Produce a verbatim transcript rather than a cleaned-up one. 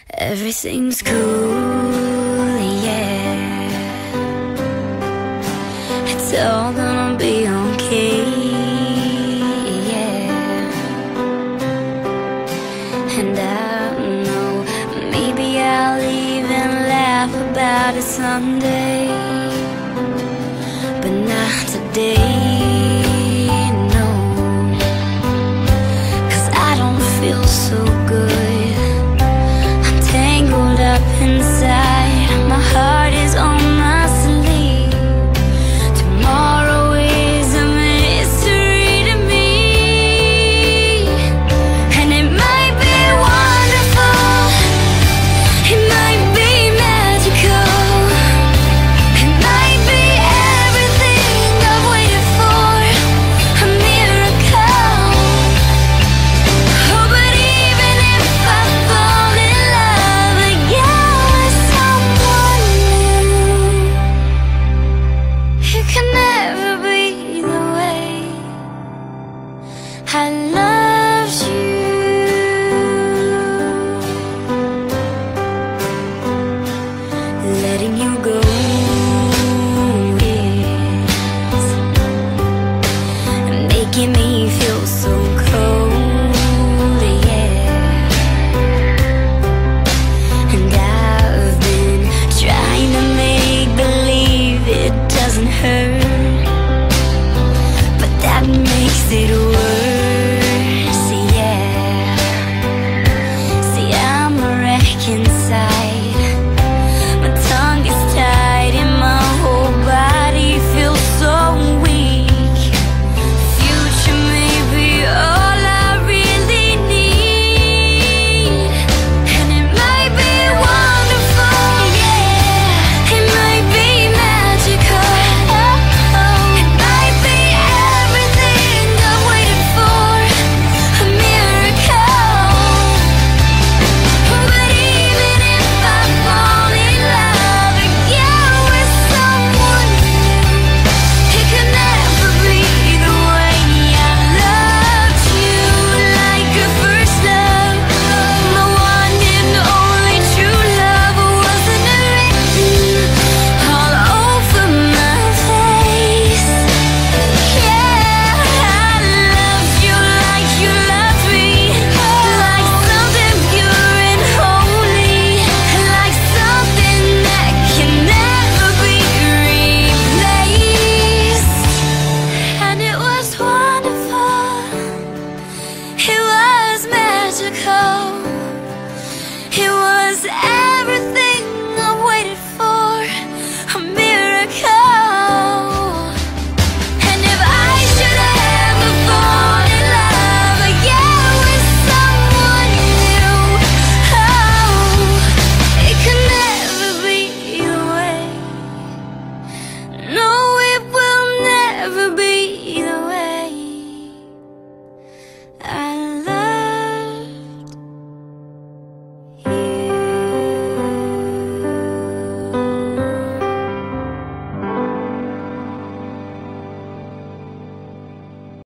Everything's cool, yeah. It's all gonna be okay, yeah. And I know maybe I'll even laugh about it someday, but not today, no. 'Cause I don't feel so good. Up inside, my heart is on my sleeve. Tomorrow is a mystery to me, and it might be wonderful, it might be magical, it might be everything I've waited for, a miracle. Oh, but even if I fall in love again, it can never be the way I loved you. Letting you go is making me feel so cold, yeah. And I've been trying to make believe it doesn't hurt, but that makes it worse, yeah. See, I'm a wreck inside, my tongue is tied and my whole body feels so weak. Future may be all I really need, and it might be wonderful, yeah. It might be magical, it might be everything I've waited for, a miracle. But even if I fall in love again with someone new, it could never be the way I loved you. Like a first love, my one and only true love, wasn't it written all over my face? Yeah, I loved you like you loved me, like something pure and holy, like something that can never be replaced. And it was wonderful, it was magical, it was